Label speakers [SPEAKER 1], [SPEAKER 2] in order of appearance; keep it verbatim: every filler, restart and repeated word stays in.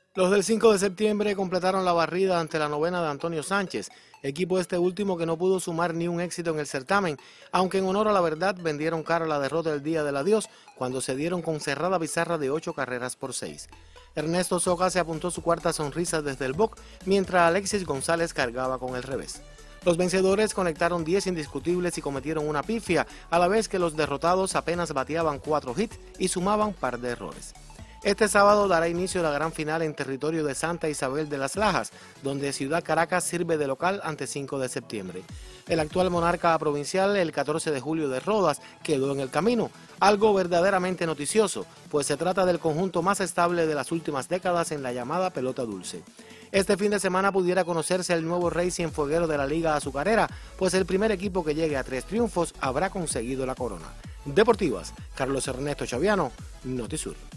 [SPEAKER 1] Los del cinco de septiembre completaron la barrida ante la novena de Antonio Sánchez, equipo este último que no pudo sumar ni un éxito en el certamen, aunque en honor a la verdad vendieron cara la derrota del día del adiós cuando se dieron con cerrada pizarra de ocho carreras por seis. Ernesto Soca se apuntó su cuarta sonrisa desde el box, mientras Alexis González cargaba con el revés. Los vencedores conectaron diez indiscutibles y cometieron una pifia, a la vez que los derrotados apenas bateaban cuatro hits y sumaban par de errores. Este sábado dará inicio la gran final en territorio de Santa Isabel de las Lajas, donde Ciudad Caracas sirve de local ante cinco de septiembre. El actual monarca provincial, el catorce de julio de Rodas, quedó en el camino, algo verdaderamente noticioso, pues se trata del conjunto más estable de las últimas décadas en la llamada pelota dulce. Este fin de semana pudiera conocerse el nuevo rey cienfueguero de la Liga Azucarera, pues el primer equipo que llegue a tres triunfos habrá conseguido la corona. Deportivas, Carlos Ernesto Chaviano, Notisur.